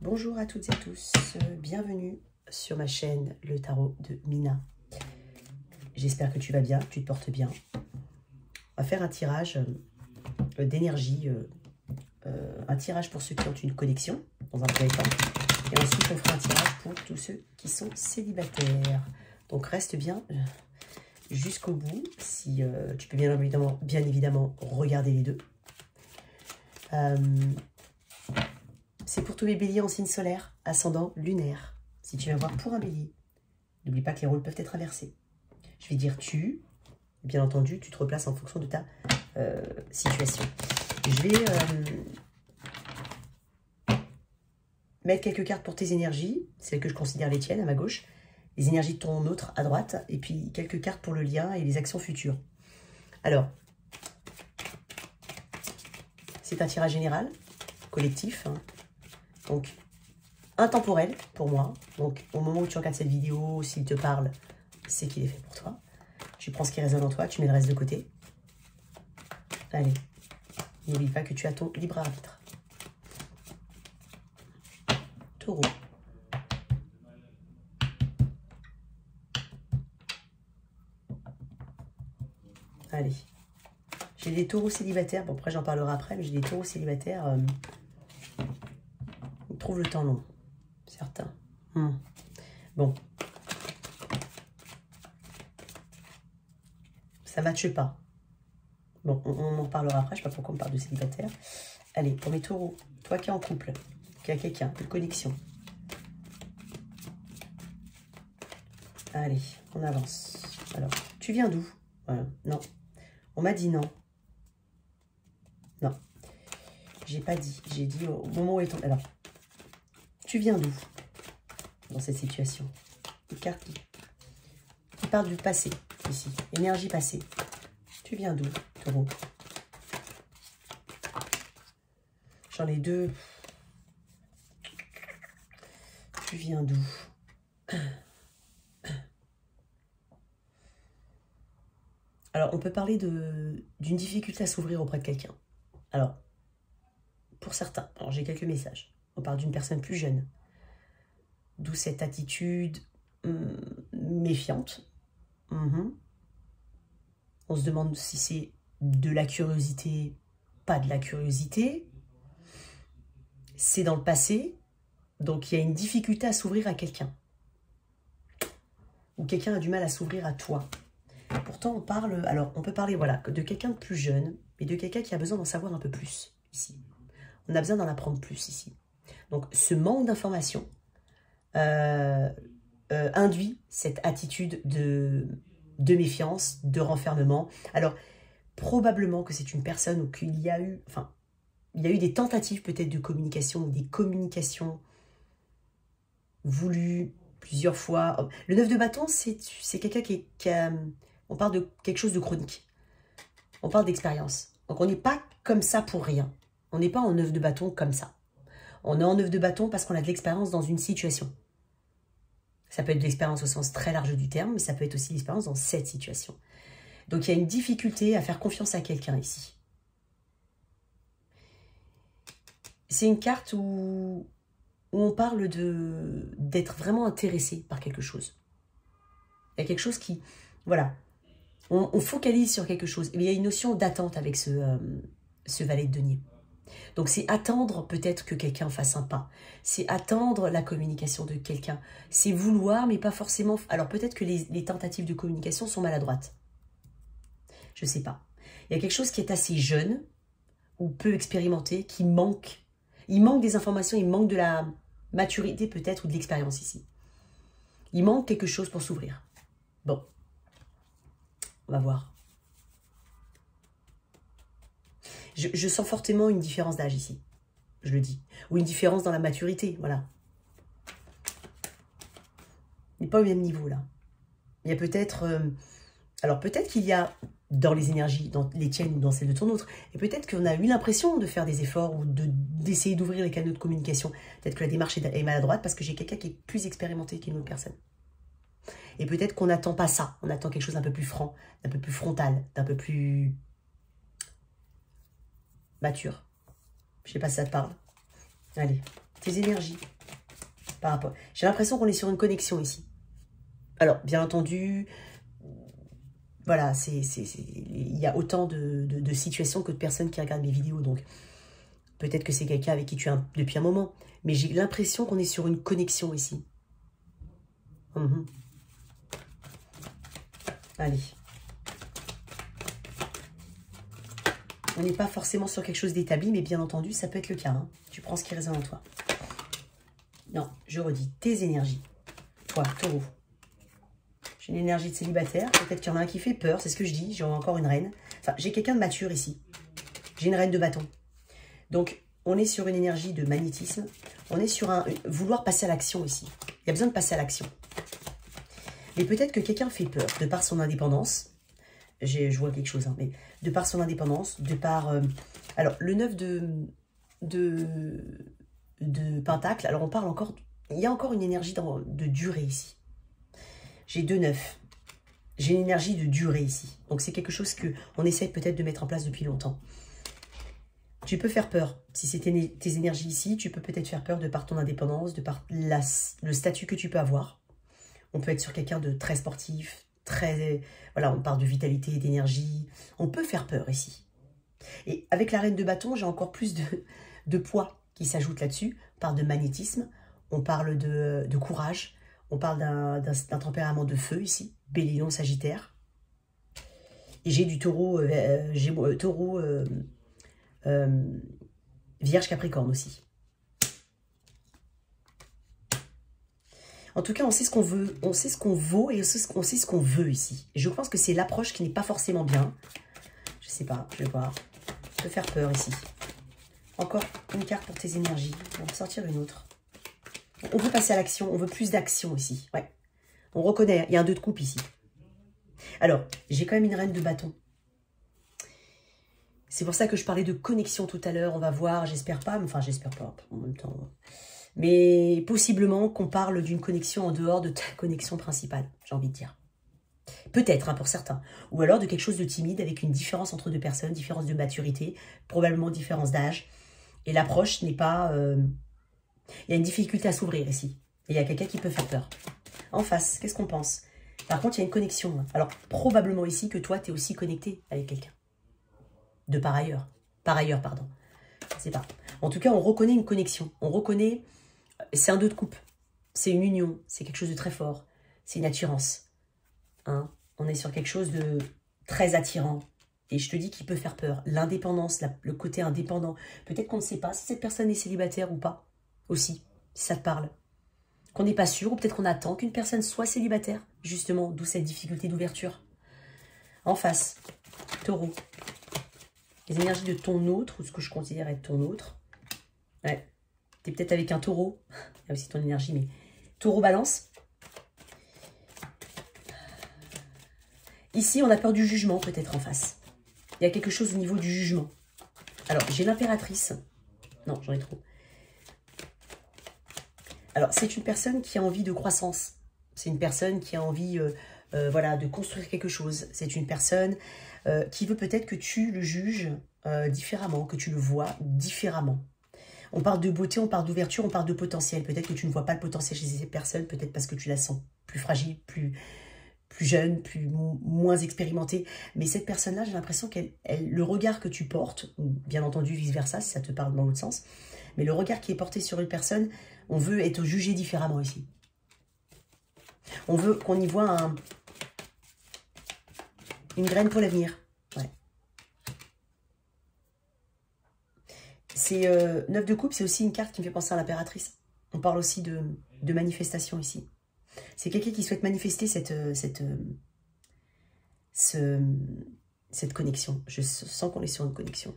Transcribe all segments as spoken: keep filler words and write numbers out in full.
Bonjour à toutes et à tous, bienvenue sur ma chaîne Le Tarot de Mina. J'espère que tu vas bien, que tu te portes bien. On va faire un tirage euh, d'énergie, euh, euh, un tirage pour ceux qui ont une connexion, dans un premier temps. Et ensuite, on fera un tirage pour tous ceux qui sont célibataires. Donc, reste bien euh, jusqu'au bout, si euh, tu peux bien évidemment, bien évidemment regarder les deux. Euh, C'est pour tous les béliers en signe solaire, ascendant lunaire. Si tu viens voir pour un bélier, n'oublie pas que les rôles peuvent être inversés. Je vais dire tu, bien entendu, tu te replaces en fonction de ta euh, situation. Je vais euh, mettre quelques cartes pour tes énergies, celles que je considère les tiennes à ma gauche, les énergies de ton autre à droite, et puis quelques cartes pour le lien et les actions futures. Alors, c'est un tirage général, collectif, hein. Donc, intemporel pour moi. Donc, au moment où tu regardes cette vidéo, s'il te parle, c'est qu'il est fait pour toi. Tu prends ce qui résonne en toi, tu mets le reste de côté. Allez, n'oublie pas que tu as ton libre arbitre. Taureau. Allez. J'ai des taureaux célibataires. Bon, après, j'en parlerai après, mais j'ai des taureaux célibataires. Euh, ils trouvent le temps long. Certains. Hmm. Bon. Ça ne matche pas. Bon, on, on en parlera après. Je ne sais pas pourquoi on parle de célibataire. Allez, pour mes taureaux, toi qui es en couple, qui a quelqu'un, une connexion. Allez, on avance. Alors, tu viens d'où? Voilà. Non. On m'a dit non. Non. J'ai pas dit. J'ai dit au moment où est ton... Alors, tu viens d'où dans cette situation? Une carte qui, qui parle du passé, ici. Énergie passée. Tu viens d'où, taureau? J'en ai deux. Tu viens d'où? Alors, on peut parler de d'une difficulté à s'ouvrir auprès de quelqu'un. Alors, pour certains, alors j'ai quelques messages. On parle d'une personne plus jeune. D'où cette attitude hum, méfiante. Hum. On se demande si c'est de la curiosité, pas de la curiosité. C'est dans le passé. Donc, il y a une difficulté à s'ouvrir à quelqu'un. Ou quelqu'un a du mal à s'ouvrir à toi. Pourtant, on parle... Alors, on peut parler voilà, de quelqu'un de plus jeune, mais de quelqu'un qui a besoin d'en savoir un peu plus, ici. On a besoin d'en apprendre plus, ici. Donc, ce manque d'information euh, euh, induit cette attitude de, de méfiance, de renfermement. Alors, probablement que c'est une personne où il y a eu... Enfin, il y a eu des tentatives peut-être de communication, ou des communications voulues plusieurs fois. Le neuf de bâton, c'est quelqu'un qui, qui a... On parle de quelque chose de chronique. On parle d'expérience. Donc, on n'est pas comme ça pour rien. On n'est pas en neuf de bâton comme ça. On est en neuf de bâton parce qu'on a de l'expérience dans une situation. Ça peut être de l'expérience au sens très large du terme, mais ça peut être aussi l'expérience dans cette situation. Donc, il y a une difficulté à faire confiance à quelqu'un ici. C'est une carte où, où on parle de d'être vraiment intéressé par quelque chose. Il y a quelque chose qui... Voilà. On, on focalise sur quelque chose. Il y a une notion d'attente avec ce, euh, ce valet de denier. Donc, c'est attendre peut-être que quelqu'un fasse un pas. C'est attendre la communication de quelqu'un. C'est vouloir, mais pas forcément... Alors, peut-être que les, les tentatives de communication sont maladroites. Je ne sais pas. Il y a quelque chose qui est assez jeune ou peu expérimenté, qui manque. Il manque des informations, il manque de la maturité peut-être ou de l'expérience ici. Il manque quelque chose pour s'ouvrir. Bon. On va voir. Je, je sens fortement une différence d'âge ici. Je le dis. Ou une différence dans la maturité. Voilà. Il n'est pas au même niveau là. Il y a peut-être... Euh, alors peut-être qu'il y a dans les énergies, dans les tiennes ou dans celles de ton autre, et peut-être qu'on a eu l'impression de faire des efforts ou d'essayer de, d'ouvrir les canaux de communication. Peut-être que la démarche est, est maladroite parce que j'ai quelqu'un qui est plus expérimenté qu'une autre personne. Et peut-être qu'on n'attend pas ça. On attend quelque chose d'un peu plus franc, d'un peu plus frontal, d'un peu plus mature. Je sais pas si ça te parle. Allez, tes énergies. Par rapport. J'ai l'impression qu'on est sur une connexion ici. Alors, bien entendu, voilà, c'est, il y a autant de, de, de situations que de personnes qui regardent mes vidéos. Donc, peut-être que c'est quelqu'un avec qui tu es un, depuis un moment. Mais j'ai l'impression qu'on est sur une connexion ici. Mmh. Allez. On n'est pas forcément sur quelque chose d'établi, mais bien entendu, ça peut être le cas. Hein. Tu prends ce qui résonne en toi. Non, je redis, tes énergies. Toi, taureau. J'ai une énergie de célibataire. Peut-être qu'il y en a un qui fait peur, c'est ce que je dis. J'ai encore une reine. Enfin, j'ai quelqu'un de mature ici. J'ai une reine de bâton. Donc, on est sur une énergie de magnétisme. On est sur un vouloir passer à l'action ici. Il y a besoin de passer à l'action. Mais peut-être que quelqu'un fait peur de par son indépendance. Je vois quelque chose, hein, mais de par son indépendance, de par... Euh, alors, le neuf de, de, de Pentacle, alors on parle encore... Il y a encore une énergie dans, de durée ici. J'ai deux neufs. J'ai une énergie de durée ici. Donc, c'est quelque chose qu'on essaie peut-être de mettre en place depuis longtemps. Tu peux faire peur. Si c'est tes, tes énergies ici, tu peux peut-être faire peur de par ton indépendance, de par la, le statut que tu peux avoir. On peut être sur quelqu'un de très sportif, très... Voilà, on parle de vitalité, d'énergie. On peut faire peur ici. Et avec la reine de bâton, j'ai encore plus de, de poids qui s'ajoute là-dessus. On parle de magnétisme, on parle de, de courage, on parle d'un tempérament de feu ici, Bélier, Sagittaire. Et j'ai du taureau, euh, j'ai, euh, taureau euh, euh, Vierge, Capricorne aussi. En tout cas, on sait ce qu'on veut, on sait ce qu'on vaut et on sait ce qu'on veut ici. Et je pense que c'est l'approche qui n'est pas forcément bien. Je sais pas, je vais voir. Ça peut faire peur ici. Encore une carte pour tes énergies. On va sortir une autre. On veut passer à l'action, on veut plus d'action ici. Ouais. On reconnaît, il y a un deux de coupe ici. Alors, j'ai quand même une reine de bâton. C'est pour ça que je parlais de connexion tout à l'heure. On va voir, j'espère pas, mais enfin j'espère pas en même temps. Mais possiblement qu'on parle d'une connexion en dehors de ta connexion principale, j'ai envie de dire. Peut-être, hein, pour certains. Ou alors de quelque chose de timide avec une différence entre deux personnes, différence de maturité, probablement différence d'âge. Et l'approche n'est pas... Euh... Il y a une difficulté à s'ouvrir ici. Et il y a quelqu'un qui peut faire peur. En face, qu'est-ce qu'on pense? Par contre, il y a une connexion. Alors, probablement ici que toi, tu es aussi connecté avec quelqu'un. De par ailleurs. Par ailleurs, pardon. Je sais pas. En tout cas, on reconnaît une connexion. On reconnaît... C'est un deux de coupe. C'est une union. C'est quelque chose de très fort. C'est une attirance. Hein? On est sur quelque chose de très attirant. Et je te dis qu'il peut faire peur. L'indépendance, le côté indépendant. Peut-être qu'on ne sait pas si cette personne est célibataire ou pas. Aussi, si ça te parle. Qu'on n'est pas sûr, ou peut-être qu'on attend qu'une personne soit célibataire. Justement, d'où cette difficulté d'ouverture. En face, taureau. Les énergies de ton autre, ou ce que je considère être ton autre. Ouais. Tu es peut-être avec un taureau. Il y a aussi ton énergie, mais... Taureau balance. Ici, on a peur du jugement, peut-être en face. Il y a quelque chose au niveau du jugement. Alors, j'ai l'impératrice. Non, j'en ai trop. Alors, c'est une personne qui a envie de croissance. C'est une personne qui a envie euh, euh, voilà, de construire quelque chose. C'est une personne euh, qui veut peut-être que tu le juges euh, différemment, que tu le vois différemment. On parle de beauté, on parle d'ouverture, on parle de potentiel. Peut-être que tu ne vois pas le potentiel chez ces personnes, peut-être parce que tu la sens plus fragile, plus, plus jeune, plus, moins expérimentée. Mais cette personne-là, j'ai l'impression qu'elle, elle, le regard que tu portes, bien entendu vice-versa, si ça te parle dans l'autre sens, mais le regard qui est porté sur une personne, on veut être jugé différemment ici. On veut qu'on y voit un, une graine pour l'avenir. Ouais. C'est euh, neuf de coupe, c'est aussi une carte qui me fait penser à l'impératrice. On parle aussi de, de manifestation ici. C'est quelqu'un qui souhaite manifester cette, cette, ce, cette connexion. Je sens qu'on est sur une connexion.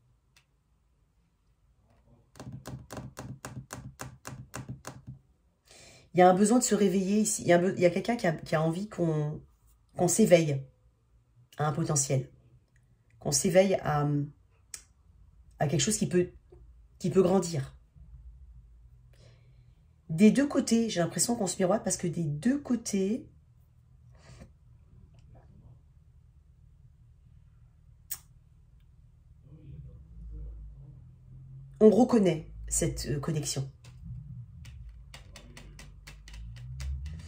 Il y a un besoin de se réveiller ici. Il y a, a quelqu'un qui a, qui a envie qu'on qu'on s'éveille à un potentiel. Qu'on s'éveille à, à quelque chose qui peut, qui peut grandir. Des deux côtés, j'ai l'impression qu'on se miroite parce que des deux côtés, on reconnaît cette connexion.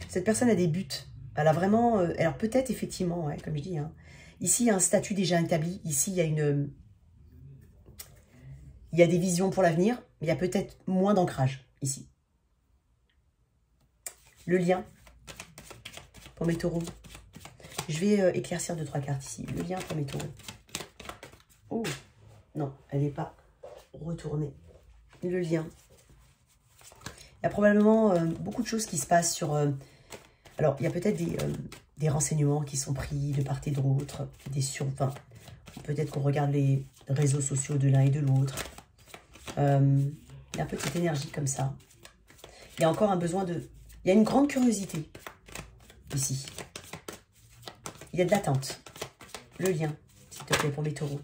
Cette personne a des buts. Elle a vraiment... Euh, alors peut-être, effectivement, ouais, comme je dis, hein, ici, il y a un statut déjà établi. Ici, il y a une... Il y a des visions pour l'avenir, mais il y a peut-être moins d'ancrage, ici. Le lien pour mes taureaux. Je vais euh, éclaircir deux, trois cartes ici. Le lien pour mes taureaux. Oh, non, elle n'est pas retournée. Le lien. Il y a probablement euh, beaucoup de choses qui se passent sur... Euh, alors, il y a peut-être des, euh, des renseignements qui sont pris de part et d'autre. Des sur... Enfin, peut-être qu'on regarde les réseaux sociaux de l'un et de l'autre. Euh, il y a un peu cette énergie comme ça. Il y a encore un besoin de... Il y a une grande curiosité ici. Il y a de l'attente. Le lien, s'il te plaît, pour mes taureaux.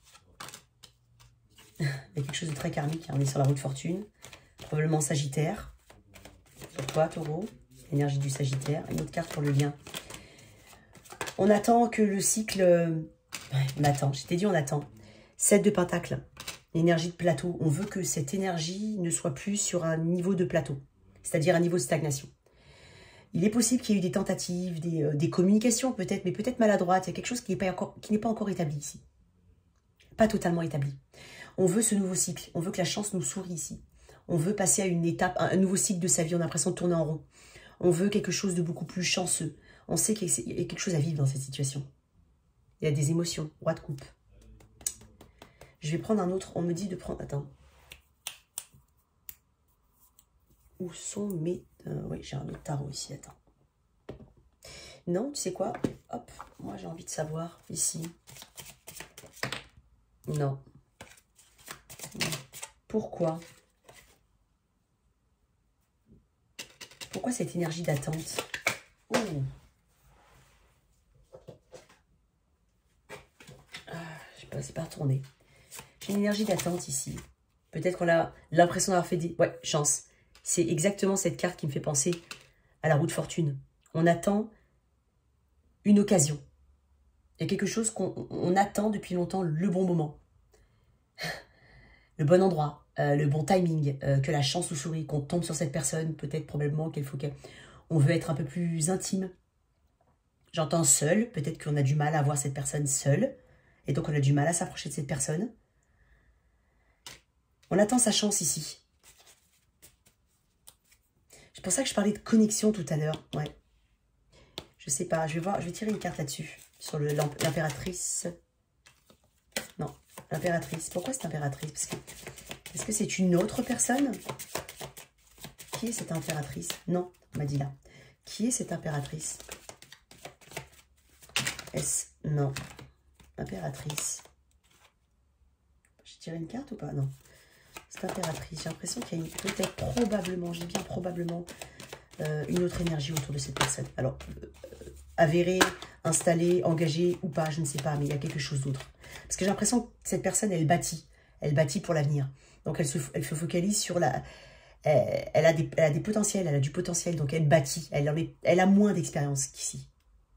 Il y a quelque chose de très karmique. Hein. On est sur la roue de fortune. Probablement Sagittaire. Pourquoi, taureau? Énergie du Sagittaire. Une autre carte pour le lien. On attend que le cycle... Ouais, on attend. Je t'ai dit on attend. sept de Pentacles. Énergie de plateau. On veut que cette énergie ne soit plus sur un niveau de plateau. C'est-à-dire un niveau de stagnation. Il est possible qu'il y ait eu des tentatives, des, euh, des communications peut-être, mais peut-être maladroites. Il y a quelque chose qui n'est pas encore, qui n'est pas encore établi ici. Pas totalement établi. On veut ce nouveau cycle. On veut que la chance nous sourie ici. On veut passer à une étape, un, un nouveau cycle de sa vie. On a l'impression de tourner en rond. On veut quelque chose de beaucoup plus chanceux. On sait qu'il y a quelque chose à vivre dans cette situation. Il y a des émotions. Roi de coupe. Je vais prendre un autre. On me dit de prendre... Attends. Où sont mes... Euh, oui, j'ai un autre tarot ici. Attends. Non, tu sais quoi? Hop. Moi, j'ai envie de savoir. Ici. Non. Pourquoi? Pourquoi cette énergie d'attente? Oh. Ah, je sais pas, c'est pas retourné. J'ai une énergie d'attente ici. Peut-être qu'on a l'impression d'avoir fait des... Ouais, chance. C'est exactement cette carte qui me fait penser à la roue de fortune. On attend une occasion. Il y a quelque chose qu'on on attend depuis longtemps, le bon moment. Le bon endroit, euh, le bon timing, euh, que la chance nous sourit, qu'on tombe sur cette personne, peut-être probablement qu'il faut qu'on veut être un peu plus intime. J'entends seul, peut-être qu'on a du mal à voir cette personne seule, et donc on a du mal à s'approcher de cette personne. On attend sa chance ici. C'est pour ça que je parlais de connexion tout à l'heure. Ouais. Je sais pas, je vais voir, je vais tirer une carte là-dessus. Sur l'impératrice. Non, l'impératrice. Pourquoi cette impératrice? Parce que est-ce que c'est une autre personne? Qui est cette impératrice? Non, on m'a dit là. Qui est cette impératrice? Est-ce... Non. Impératrice. J'ai tiré une carte ou pas? Non. Cette impératrice, j'ai l'impression qu'il y a une... peut-être probablement, je dis bien probablement, euh, une autre énergie autour de cette personne. Alors, euh, avérée, installée, engagée ou pas, je ne sais pas, mais il y a quelque chose d'autre. Parce que j'ai l'impression que cette personne, elle bâtit. Elle bâtit pour l'avenir. Donc, elle se, elle se focalise sur la... Elle, elle, a des, elle a des potentiels, elle a du potentiel, donc elle bâtit. Elle, en est, elle a moins d'expérience qu'ici.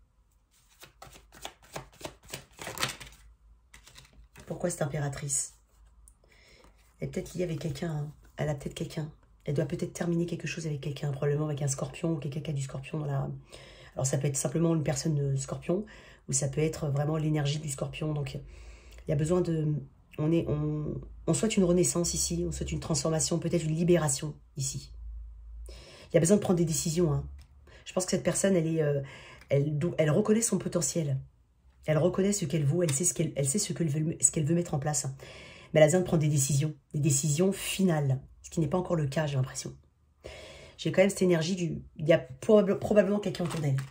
Pourquoi cette impératrice? Elle est peut-être liée avec quelqu'un. Hein. Elle a peut-être quelqu'un. Elle doit peut-être terminer quelque chose avec quelqu'un, probablement avec un scorpion, quelqu'un qui a du scorpion dans la... Alors, ça peut être simplement une personne de scorpion, ou ça peut être vraiment l'énergie du scorpion. Donc, il y a besoin de... On, est, on, on souhaite une renaissance ici, on souhaite une transformation, peut-être une libération ici. Il y a besoin de prendre des décisions. Hein. Je pense que cette personne, elle, est, euh, elle, elle reconnaît son potentiel. Elle reconnaît ce qu'elle vaut, elle sait ce qu'elle elle sait ce qu'elle veut, ce qu'elle veut mettre en place. Mais elle a besoin de prendre des décisions, des décisions finales, ce qui n'est pas encore le cas, j'ai l'impression. J'ai quand même cette énergie du... Il y a probable, probablement quelqu'un autour d'elle.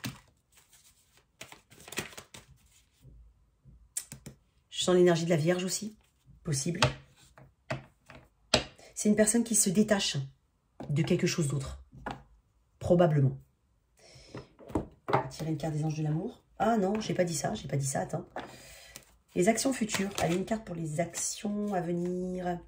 Je sens l'énergie de la Vierge aussi, possible. C'est une personne qui se détache de quelque chose d'autre, probablement. On va tirer une carte des anges de l'amour. Ah non, j'ai pas dit ça, j'ai pas dit ça, attends. Les actions futures. Allez, une carte pour les actions à venir.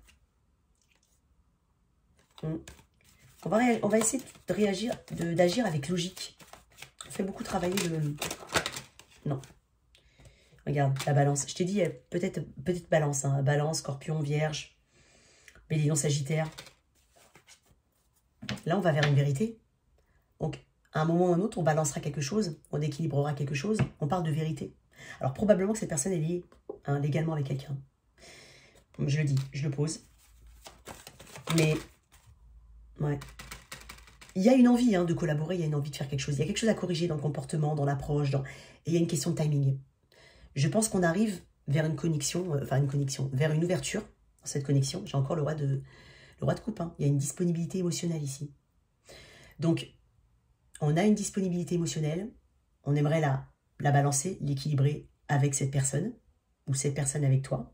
Hum. On va, on va essayer de réagir, d'agir avec logique. On fait beaucoup travailler le... Non. Regarde, la balance. Je t'ai dit, peut-être peut-être balance. Hein. Balance, scorpion, vierge, bélier, sagittaire. Là, on va vers une vérité. Donc, À un moment ou à un autre, on balancera quelque chose, on équilibrera quelque chose, on parle de vérité. Alors probablement que cette personne est liée hein, légalement avec quelqu'un. Je le dis, je le pose. Mais, ouais. Il y a une envie hein, de collaborer, il y a une envie de faire quelque chose. Il y a quelque chose à corriger dans le comportement, dans l'approche, dans... et il y a une question de timing. Je pense qu'on arrive vers une connexion, euh, enfin une connexion, vers une ouverture dans cette connexion. J'ai encore le roi de, le roi de coupe. Hein. Il y a une disponibilité émotionnelle ici. Donc, on a une disponibilité émotionnelle. On aimerait la, la balancer, l'équilibrer avec cette personne ou cette personne avec toi.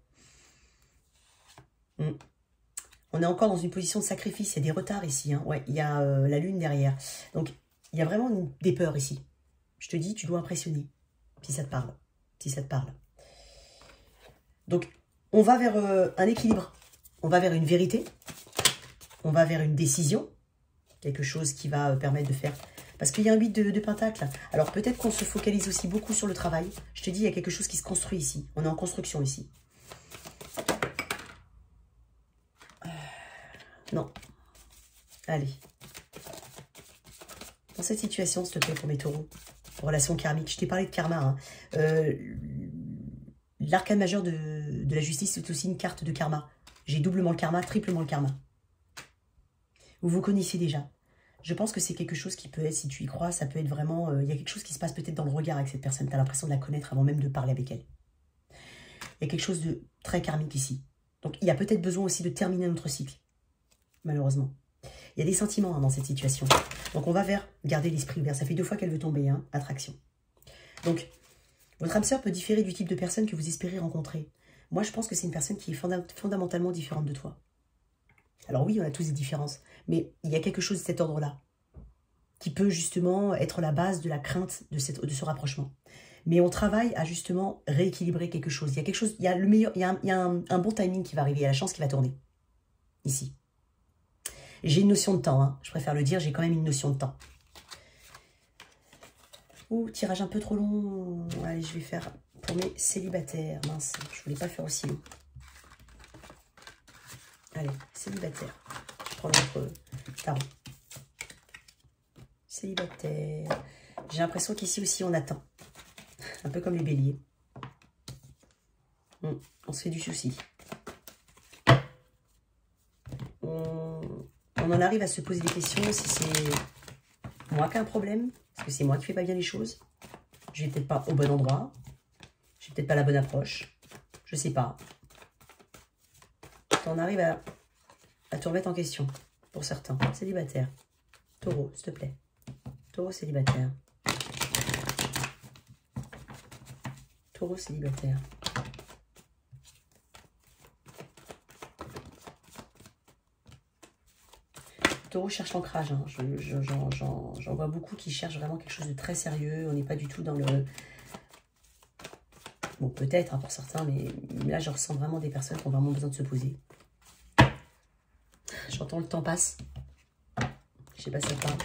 Mm. On est encore dans une position de sacrifice. Il y a des retards ici. Hein. Ouais, il y a euh, la lune derrière. Donc, il y a vraiment une, des peurs ici. Je te dis, tu dois impressionner. Si ça te parle. Si ça te parle. Donc, on va vers euh, un équilibre. On va vers une vérité. On va vers une décision. Quelque chose qui va euh, permettre de faire... Parce qu'il y a un huit de, de pentacle. Alors, peut-être qu'on se focalise aussi beaucoup sur le travail. Je te dis, il y a quelque chose qui se construit ici. On est en construction ici. Non. Allez. Dans cette situation, s'il te plaît, pour mes taureaux, relation karmique, je t'ai parlé de karma. Hein. Euh, L'arcane majeur de, de la justice, c'est aussi une carte de karma. J'ai doublement le karma, triplement le karma. Vous vous connaissez déjà. Je pense que c'est quelque chose qui peut être, si tu y crois, ça peut être vraiment... Euh, il y a quelque chose qui se passe peut-être dans le regard avec cette personne. Tu as l'impression de la connaître avant même de parler avec elle. Il y a quelque chose de très karmique ici. Donc, il y a peut-être besoin aussi de terminer notre cycle. Malheureusement. Il y a des sentiments hein, dans cette situation. Donc, on va vers garder l'esprit ouvert. Ça fait deux fois qu'elle veut tomber, hein, attraction. Donc, votre âme sœur peut différer du type de personne que vous espérez rencontrer. Moi, je pense que c'est une personne qui est fonda fondamentalement différente de toi. Alors oui, on a tous des différences, mais il y a quelque chose de cet ordre-là qui peut justement être la base de la crainte de, cette, de ce rapprochement. Mais on travaille à justement rééquilibrer quelque chose. Il y a quelque chose, il y a le meilleur, il y a un, il y a un, un bon timing qui va arriver, il y a la chance qui va tourner. Ici. J'ai une notion de temps, hein. Je préfère le dire, j'ai quand même une notion de temps. Ouh, tirage un peu trop long. Allez, je vais faire pour mes célibataires. Mince, je voulais pas faire aussi long. Allez, célibataire. Je prends l'autre tarot. Célibataire. J'ai l'impression qu'ici aussi on attend. Un peu comme les béliers. On, on se fait du souci. On, on en arrive à se poser des questions si c'est moi qui ai un problème. Est-ce que c'est moi qui fais pas bien les choses? Je vais peut-être pas au bon endroit. J'ai peut-être pas la bonne approche. Je sais pas. On arrive à, à te remettre en question. Pour certains. Célibataire. Taureau, s'il te plaît. Taureau célibataire. Taureau célibataire. Taureau cherche l'ancrage. Hein. J'en vois beaucoup qui cherchent vraiment quelque chose de très sérieux. On n'est pas du tout dans le... Bon, peut-être hein, pour certains, mais là, je ressens vraiment des personnes qui ont vraiment besoin de se poser. J'entends le temps passe. Je sais pas si ça parle.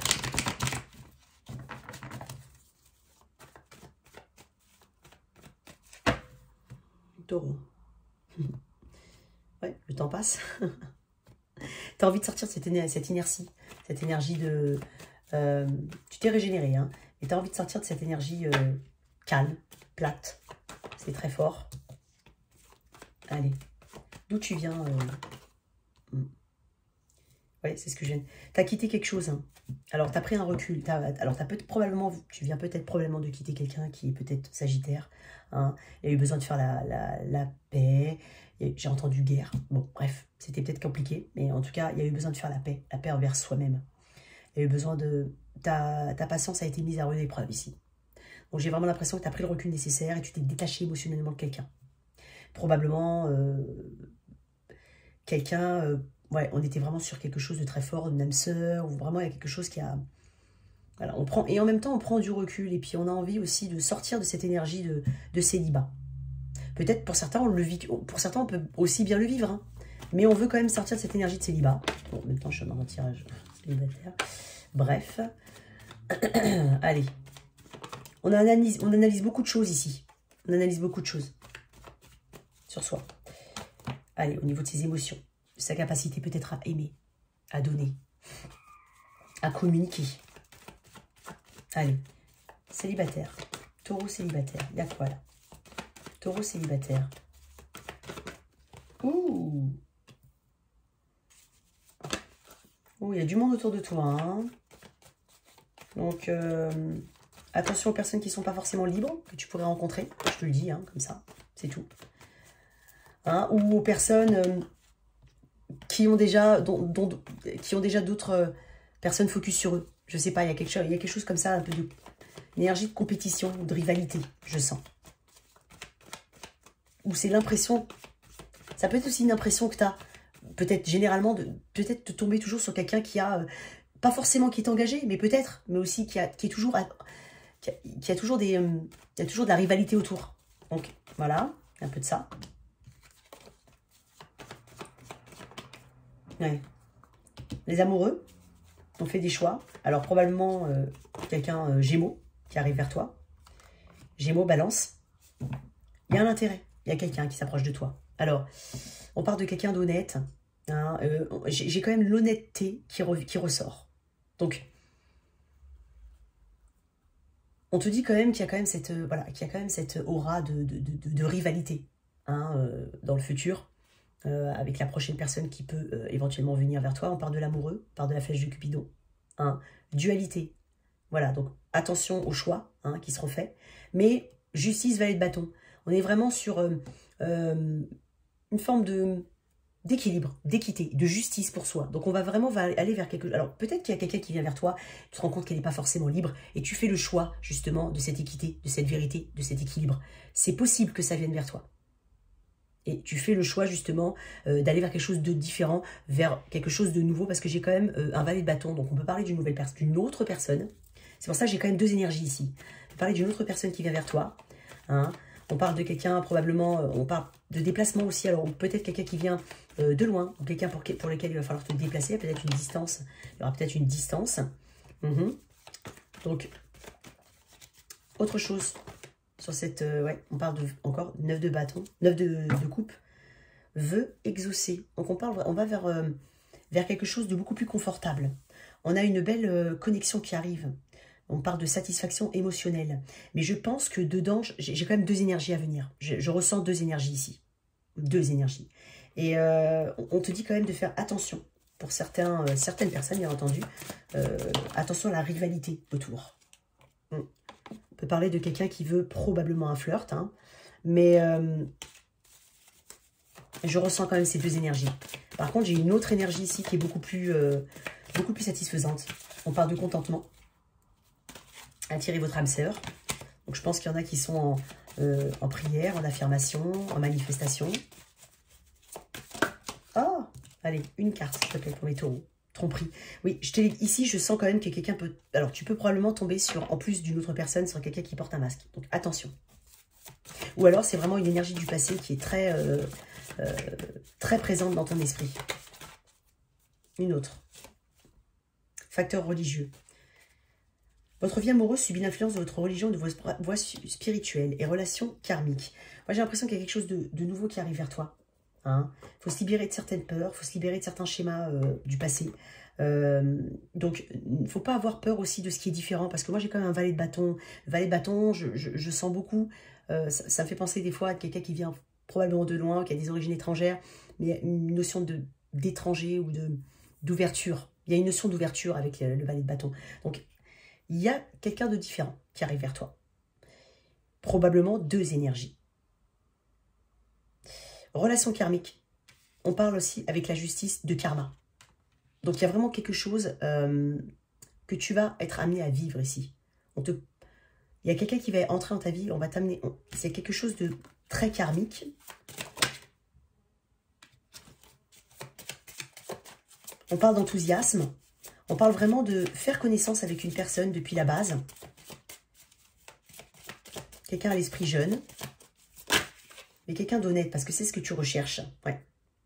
Taureau. Ouais, le temps passe. Tu as envie de sortir de cette, éner cette inertie, cette énergie de... Euh, tu t'es régénéré, hein, et tu as envie de sortir de cette énergie euh, calme, plate. C'est très fort. Allez. D'où tu viens euh... Oui, c'est ce que je viens. Tu as quitté quelque chose. Hein. Alors, tu as pris un recul. As, alors, as peut probablement, tu viens peut-être probablement de quitter quelqu'un qui est peut-être sagittaire. Hein. Il a eu besoin de faire la, la, la paix. J'ai entendu guerre. Bon, bref, c'était peut-être compliqué. Mais en tout cas, il y a eu besoin de faire la paix. La paix envers soi-même. Il y a eu besoin de... Ta, ta patience a été mise à rude épreuve ici. Donc, j'ai vraiment l'impression que tu as pris le recul nécessaire et tu t'es détaché émotionnellement de quelqu'un. Probablement, euh, quelqu'un... Euh, ouais, on était vraiment sur quelque chose de très fort, une âme sœur, ou vraiment il y a quelque chose qui a... Voilà, on prend, et en même temps, on prend du recul, et puis on a envie aussi de sortir de cette énergie de, de célibat. Peut-être pour certains, on le vit, pour certains, on peut aussi bien le vivre, hein, mais on veut quand même sortir de cette énergie de célibat. Bon, en même temps, je suis dans un tirage célibataire. Bref. Allez. On analyse, on analyse beaucoup de choses ici. On analyse beaucoup de choses sur soi. Allez, au niveau de ses émotions. Sa capacité peut-être à aimer, à donner, à communiquer. Allez, célibataire. Taureau célibataire. Il y a quoi là? Taureau célibataire. Ouh. Ouh, il y a du monde autour de toi. Hein. Donc, euh, attention aux personnes qui ne sont pas forcément libres, que tu pourrais rencontrer. Je te le dis, hein, comme ça. C'est tout. Hein, ou aux personnes euh, qui ont déjà, dont, dont, qui ont déjà d'autres euh, personnes focus sur eux. Je sais pas, il y a quelque chose, il y a quelque chose comme ça, un peu de une énergie de compétition, de rivalité, je sens. Ou c'est l'impression, ça peut être aussi une impression que tu as, peut-être généralement, de peut-être te tomber toujours sur quelqu'un qui a, euh, pas forcément qui est engagé, mais peut-être, mais aussi qui, a, qui est toujours, à, qui, a, qui a toujours des, euh, il y a toujours de la rivalité autour. Donc voilà, un peu de ça. Ouais. Les amoureux ont fait des choix. Alors probablement euh, quelqu'un euh, Gémeaux qui arrive vers toi. Gémeaux, Balance. Il y a un intérêt. Il y a quelqu'un qui s'approche de toi. Alors, on parle de quelqu'un d'honnête. Hein, euh, J'ai quand même l'honnêteté qui, re, qui ressort. Donc, on te dit quand même qu'il y a quand même cette, euh, voilà, qu'il y a quand même cette aura de, de, de, de rivalité hein, euh, dans le futur. Euh, avec la prochaine personne qui peut euh, éventuellement venir vers toi. On parle de l'amoureux, on parle de la flèche de Cupidon. Hein. Dualité. Voilà, donc attention aux choix hein, qui seront faits. Mais justice, valet de bâton. On est vraiment sur euh, euh, une forme de d'équilibre, d'équité, de justice pour soi. Donc on va vraiment va aller vers quelque chose. Alors peut-être qu'il y a quelqu'un qui vient vers toi, tu te rends compte qu'elle n'est pas forcément libre, et tu fais le choix justement de cette équité, de cette vérité, de cet équilibre. C'est possible que ça vienne vers toi. Et tu fais le choix justement euh, d'aller vers quelque chose de différent, vers quelque chose de nouveau, parce que j'ai quand même euh, un valet de bâton, donc on peut parler d'une nouvelle personne, d'une autre personne. C'est pour ça que j'ai quand même deux énergies ici. On peut parler d'une autre personne qui vient vers toi. Hein. On parle de quelqu'un probablement, euh, on parle de déplacement aussi, alors peut-être quelqu'un qui vient euh, de loin, ou quelqu'un pour, pour lequel il va falloir te déplacer, peut-être une distance, il y aura peut-être une distance. Mmh. Donc, autre chose. Sur cette, euh, ouais, on parle de, encore neuf de bâton, neuf de, de coupe, veut exaucer. Donc on parle, on va vers, euh, vers quelque chose de beaucoup plus confortable. On a une belle euh, connexion qui arrive. On parle de satisfaction émotionnelle. Mais je pense que dedans, j'ai quand même deux énergies à venir. Je, je ressens deux énergies ici. Deux énergies. Et euh, on te dit quand même de faire attention. Pour certains, euh, certaines personnes, bien entendu. Euh, attention à la rivalité autour. Mm. On peut parler de quelqu'un qui veut probablement un flirt, hein, mais euh, je ressens quand même ces deux énergies. Par contre, j'ai une autre énergie ici qui est beaucoup plus, euh, beaucoup plus satisfaisante. On parle de contentement. Attirez votre âme sœur. Donc, je pense qu'il y en a qui sont en, euh, en prière, en affirmation, en manifestation. Oh, allez, une carte, s'il te plaît, pour les taureaux. Tromperie. Oui, je te, ici, je sens quand même que quelqu'un peut... Alors, tu peux probablement tomber sur, en plus d'une autre personne, sur quelqu'un qui porte un masque. Donc, attention. Ou alors, c'est vraiment une énergie du passé qui est très, euh, euh, très présente dans ton esprit. Une autre. Facteur religieux. Votre vie amoureuse subit l'influence de votre religion, de vos voies spirituelles et relations karmiques. Moi, j'ai l'impression qu'il y a quelque chose de, de nouveau qui arrive vers toi. Il hein. faut se libérer de certaines peurs, il faut se libérer de certains schémas euh, du passé. Euh, donc, il ne faut pas avoir peur aussi de ce qui est différent, parce que moi, j'ai quand même un valet de bâton. Le valet de bâton, je, je, je sens beaucoup, euh, ça, ça me fait penser des fois à quelqu'un qui vient probablement de loin, qui a des origines étrangères, mais il y a une notion d'étranger ou de d'ouverture. Il y a une notion d'ouverture avec le, le valet de bâton. Donc, il y a quelqu'un de différent qui arrive vers toi. Probablement deux énergies. Relation karmique. On parle aussi avec la justice de karma. Donc, il y a vraiment quelque chose euh, que tu vas être amené à vivre ici. On te... Il y a quelqu'un qui va entrer dans ta vie, on va t'amener... On... C'est quelque chose de très karmique. On parle d'enthousiasme. On parle vraiment de faire connaissance avec une personne depuis la base. Quelqu'un à l'esprit jeune. Mais quelqu'un d'honnête, parce que c'est ce que tu recherches. Ouais.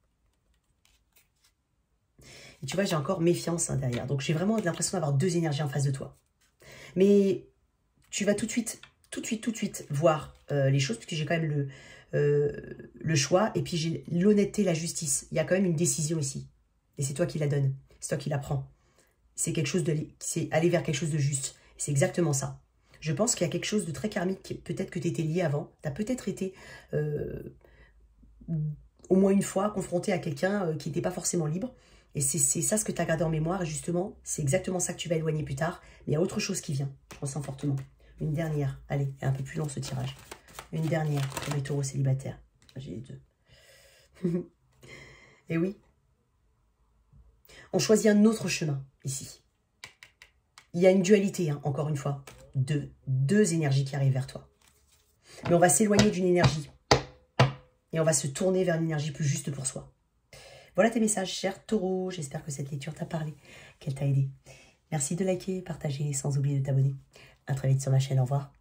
Et tu vois, j'ai encore méfiance hein, derrière. Donc, j'ai vraiment l'impression d'avoir deux énergies en face de toi. Mais tu vas tout de suite, tout de suite, tout de suite voir euh, les choses, parce que j'ai quand même le, euh, le choix. Et puis, j'ai l'honnêteté, la justice. Il y a quand même une décision ici. Et c'est toi qui la donnes. C'est toi qui la prends. C'est quelque chose de, c'est aller vers quelque chose de juste. C'est exactement ça. Je pense qu'il y a quelque chose de très karmique, peut-être que tu étais lié avant. Tu as peut-être été, euh, au moins une fois, confronté à quelqu'un euh, qui n'était pas forcément libre. Et c'est ça ce que tu as gardé en mémoire. Et justement, c'est exactement ça que tu vas éloigner plus tard. Mais il y a autre chose qui vient. Je ressens fortement. Une dernière. Allez, un peu plus long ce tirage. Une dernière pour les taureaux célibataires. J'ai les deux. Et oui. On choisit un autre chemin ici. Il y a une dualité, hein, encore une fois. Deux, deux énergies qui arrivent vers toi. Mais on va s'éloigner d'une énergie. Et on va se tourner vers une énergie plus juste pour soi. Voilà tes messages, cher taureau. J'espère que cette lecture t'a parlé, qu'elle t'a aidé. Merci de liker, partager, sans oublier de t'abonner. À très vite sur ma chaîne. Au revoir.